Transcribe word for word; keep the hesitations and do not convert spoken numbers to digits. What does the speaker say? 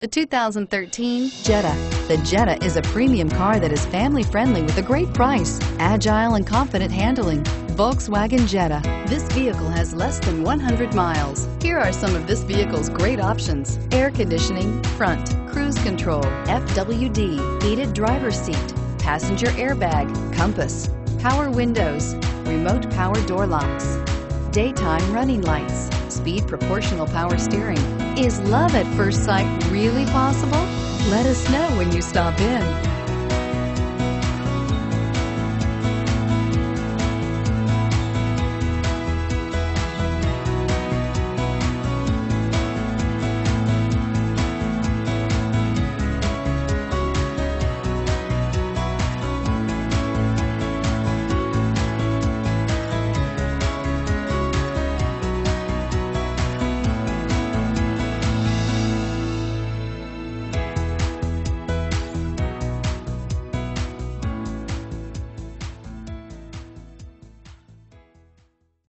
The two thousand thirteen Jetta. The Jetta is a premium car that is family-friendly with a great price, agile and confident handling. Volkswagen Jetta. This vehicle has less than one hundred miles. Here are some of this vehicle's great options: air conditioning, front, cruise control, F W D, heated driver's seat, passenger airbag, compass, power windows, remote power door locks, daytime running lights, speed proportional power steering. Is love at first sight really possible? Let us know when you stop in.